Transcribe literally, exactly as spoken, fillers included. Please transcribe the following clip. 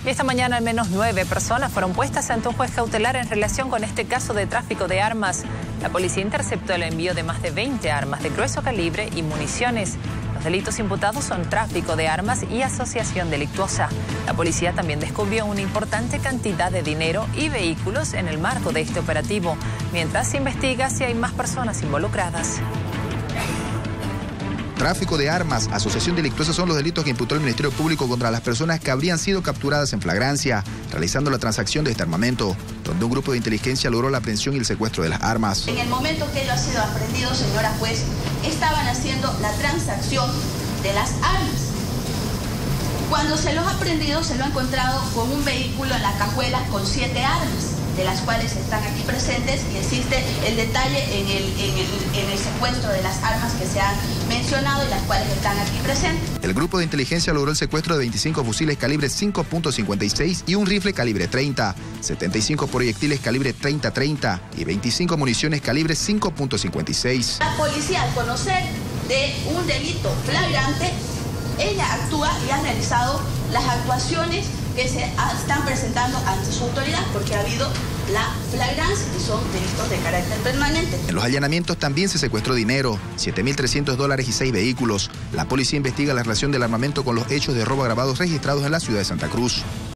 Y esta mañana al menos nueve personas fueron puestas ante un juez cautelar en relación con este caso de tráfico de armas. La policía interceptó el envío de más de veinte armas de grueso calibre y municiones. Los delitos imputados son tráfico de armas y asociación delictuosa. La policía también descubrió una importante cantidad de dinero y vehículos en el marco de este operativo, mientras se investiga si hay más personas involucradas. Tráfico de armas, asociación delictuosa son los delitos que imputó el Ministerio Público contra las personas que habrían sido capturadas en flagrancia, realizando la transacción de este armamento, donde un grupo de inteligencia logró la aprehensión y el secuestro de las armas. En el momento que ellos han sido aprendidos, señora juez, estaban haciendo la transacción de las armas. Cuando se los ha aprendido, se lo ha encontrado con un vehículo en la cajuela con siete armas, de las cuales están aquí presentes, y existe el detalle en el, en, el, en el secuestro de las armas que se han mencionado y las cuales están aquí presentes. El grupo de inteligencia logró el secuestro de veinticinco fusiles calibre cinco punto cincuenta y seis y un rifle calibre treinta, setenta y cinco proyectiles calibre treinta treinta y veinticinco municiones calibre cinco punto cincuenta y seis. La policía, al conocer de un delito flagrante, ella actúa y ha realizado las actuaciones que se están presentando ante su autoridad, porque ha habido la flagrancia y son delitos de carácter permanente. En los allanamientos también se secuestró dinero, siete mil trescientos dólares y seis vehículos. La policía investiga la relación del armamento con los hechos de robo agravados registrados en la ciudad de Santa Cruz.